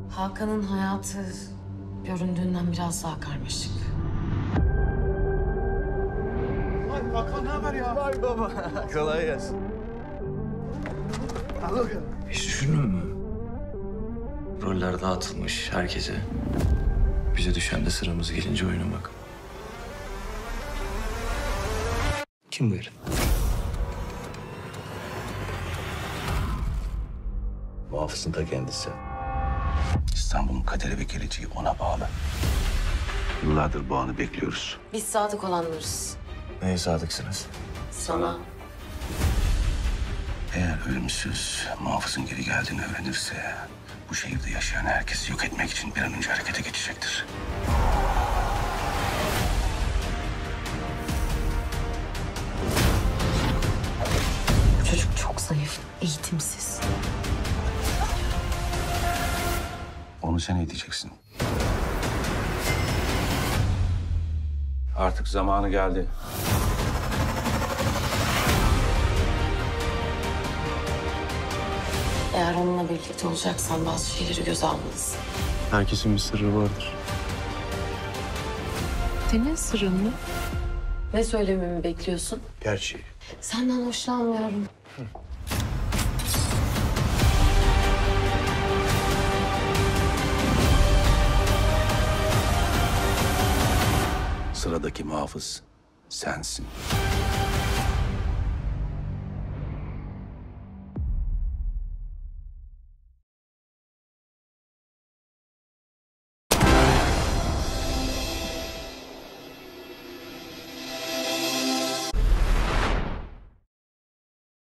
Hakan'ın hayatı göründüğünden biraz daha karmaşık. Vay Hakan, ne haber ya? Vay baba. Kolay gelsin. Al bakalım. Hiç düşündün mü? Roller dağıtılmış herkese. Bize düşen de sıramız gelince oynamak. Kim bu herif? Muhafızın ta kendisi. İstanbul'un kaderi ve geleceği ona bağlı. Yıllardır bu anı bekliyoruz. Biz sadık olanlarız. Neye sadıksınız? Sana. Eğer ölümsüz muhafızın geri geldiğini öğrenirse... bu şehirde yaşayan herkesi yok etmek için bir an önce harekete geçecektir. Bu çocuk çok zayıf, eğitimsiz. Onu sen eğiteceksin. Artık zamanı geldi. Eğer onunla birlikte olacaksan bazı şeyleri göze almalısın. Herkesin bir sırrı vardır. Senin sırrın mı? Ne söylememi bekliyorsun? Gerçeği. Senden hoşlanmıyorum. Sıradaki muhafız sensin.